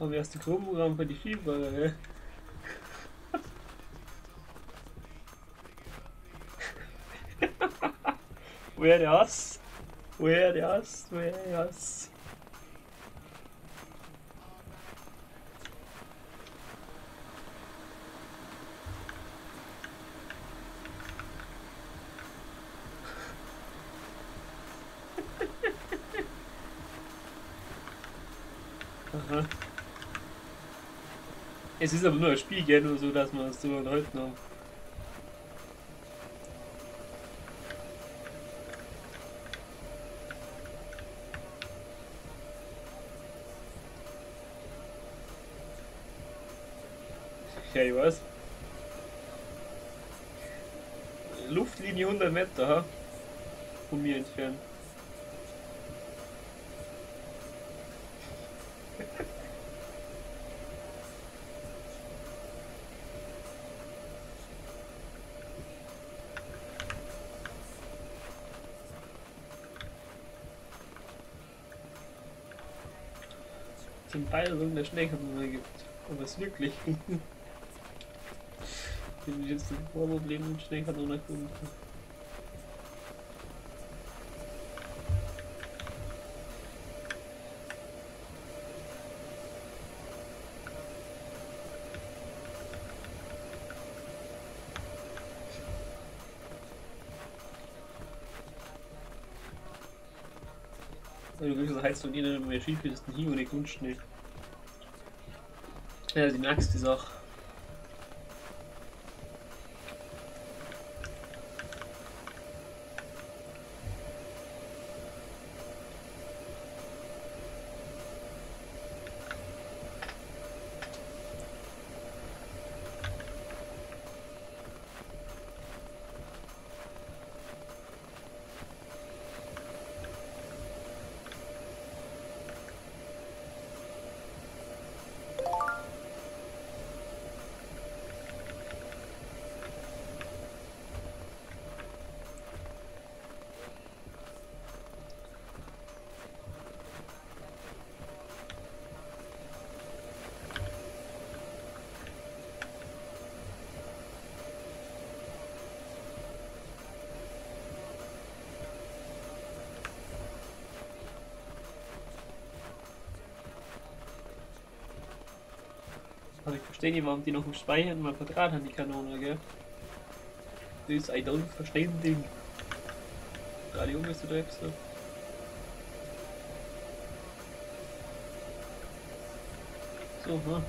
Haben wir erst die Chromogramm für die Skifahrer, gell? Woher der Hass? Woher der Hass? Woher der Hass? Aha. Es ist aber nur ein Spiel, gell? Nur so, dass wir uns so unterhalten haben. Ja, ich weiß. Luftlinie 100 Meter, ha? Von mir entfernt. Zum Bayern der Schneekanone gibt. Aber es wirklich. Wenn ich jetzt ein Vorproblem mit Schneekanone gefunden. Du willst heißt und ihnen mehr Skipisten hier ohne Grundschnee. Ja, die merkst die Sache. Aber ich verstehe nicht, warum die noch im Speichern mal Quadrat haben, die Kanone, gell? Das ist ein unverständlich. Gerade um ist du direkt so. So, ne?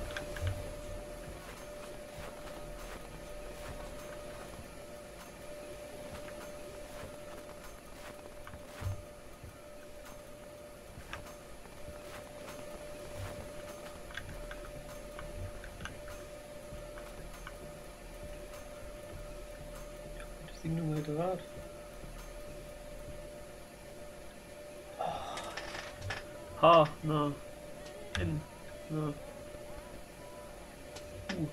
Das Ding nur mal Draht. H, na. N, na. U.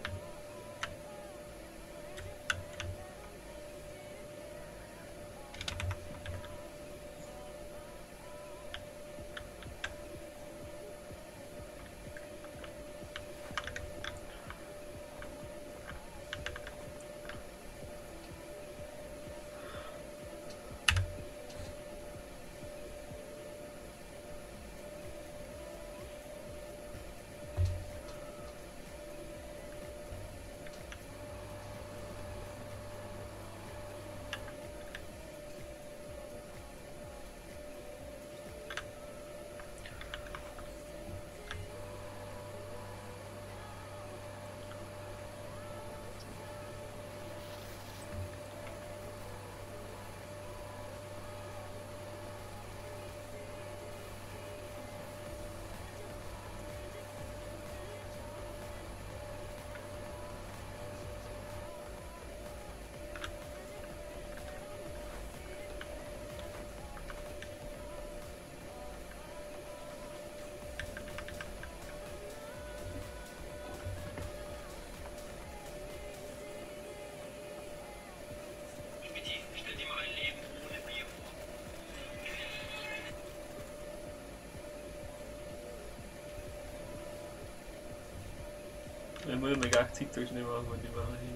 Jeg må med gar TikToks nemmere, hvor det var henne.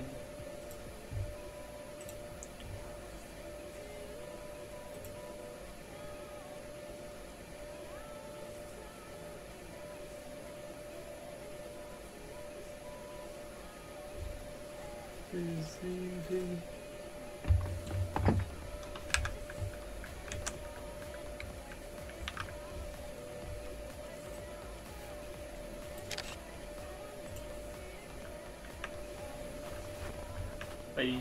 Baby.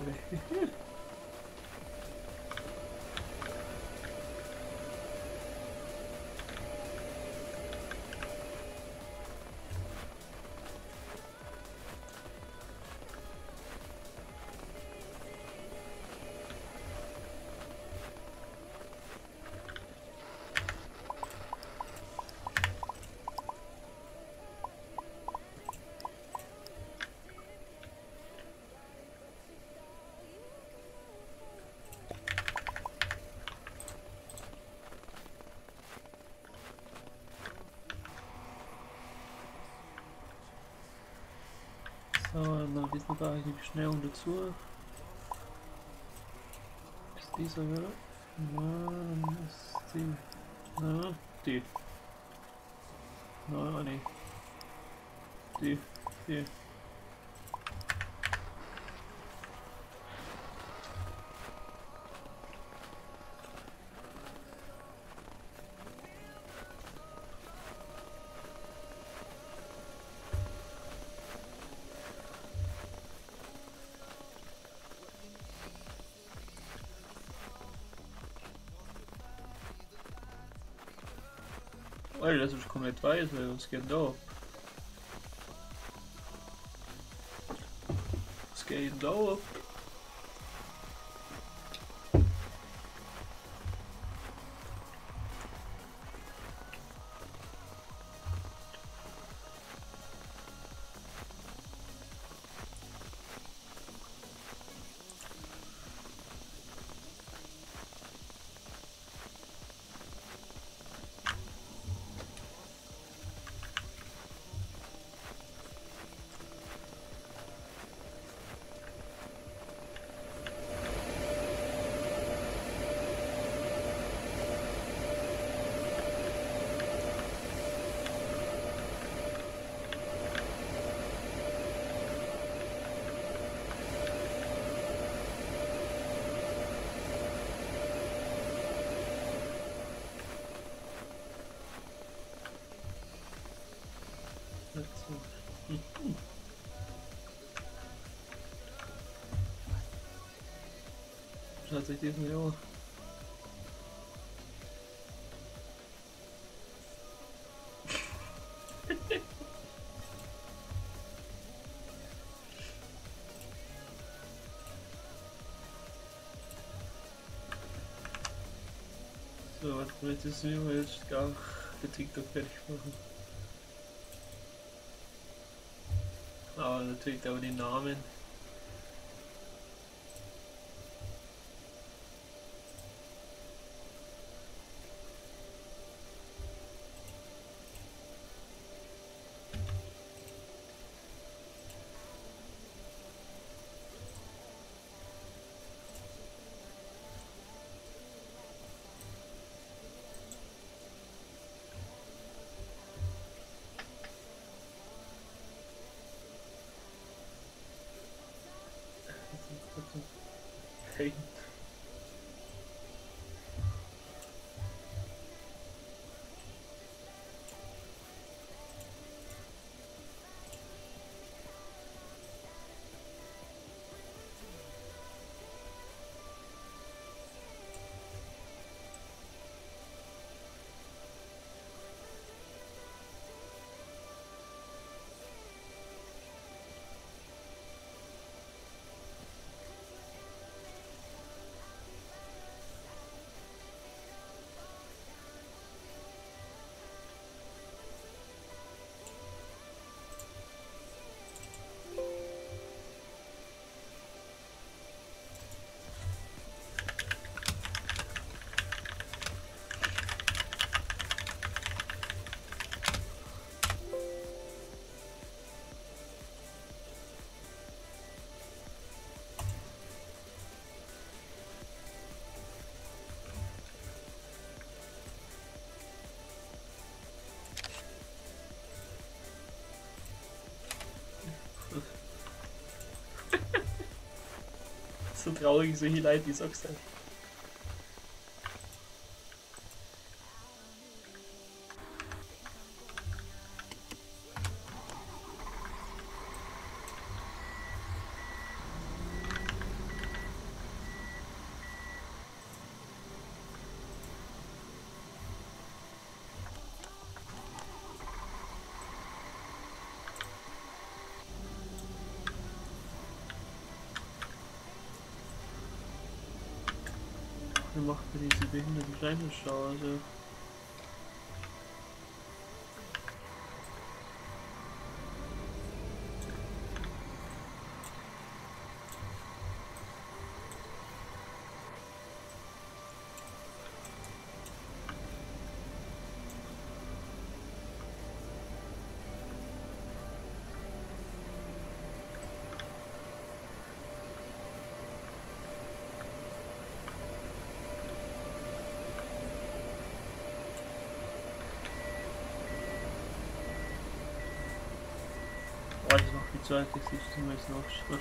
So, dann diesen Bereich schnell dazu. Ist dieser, oder? Dann ist die. Na, die. Na, nee. Die. Alter, das ist komplett weiß, was geht da ab? Was geht da ab? Schaut sich diesen Jahr. So, was möchtest du jetzt gar für TikTok fertig machen? Aber natürlich auch die Namen. Hey. so traurig, solche Leute, die sagst du. Wer macht mir diese behinderten Scheinschause? Oh, das macht die Zeit, das ist zumindest noch Schritt.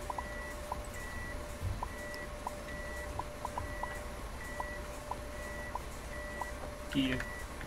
Die.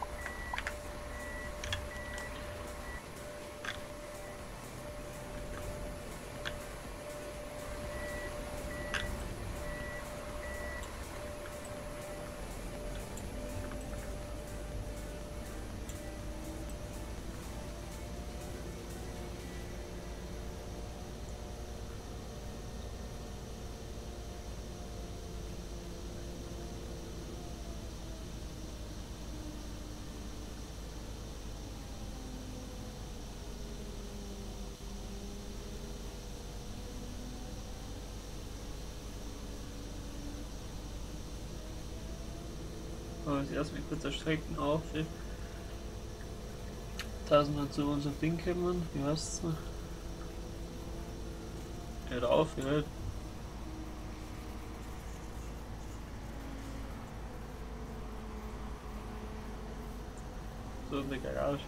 Also erstmal kurz erstrecken auf. 1000 zu uns auf Ding kommen. Wie heißt es? Hört auf, ja. So in der Garage.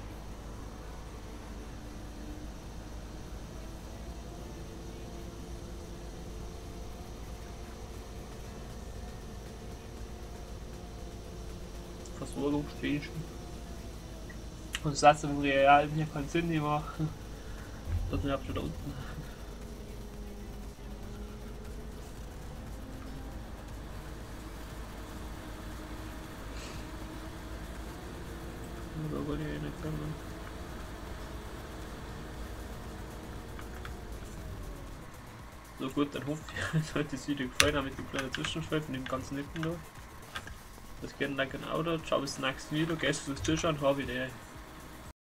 Versorgungsspielchen. Und das Satz im Real hier keinen Sinn mehr machen. Das habt ihr da unten. Da wollte ich nicht kommen. So gut, dann hoffe ich, euch hat das Video gefallen haben mit dem kleinen Zwischenschritt und dem ganzen Nippen da. Das geht dann ein Auto. Ciao, bis zum nächsten Video. Gäste fürs Zuschauen. Habe ich